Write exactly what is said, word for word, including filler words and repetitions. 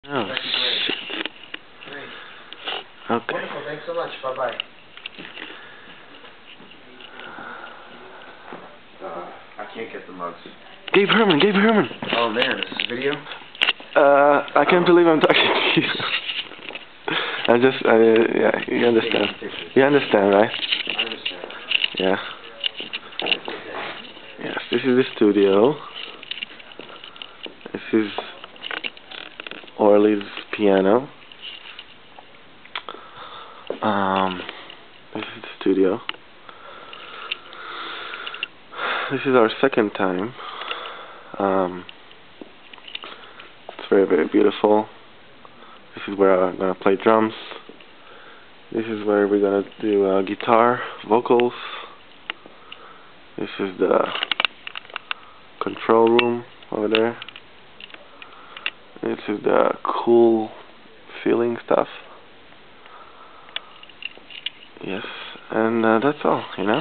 Oh, That'd be great. shit. Great. Okay. Wonderful. Thanks so much. Bye-bye. Uh, I can't get the mugs. Gabe Herman, Gabe Herman. Oh man, this is video? Uh, I can't believe I'm talking to you. I just, uh, yeah, you understand. You understand, right? I understand. Yeah. It's okay. Yes, this is the studio. This is Orly's piano. Um, this is the studio. This is our second time. Um, it's very, very beautiful. This is where I'm gonna play drums. This is where we're gonna do uh, guitar, vocals. This is the control room over there. This is the cool feeling stuff. Yes, and uh, that's all, you know?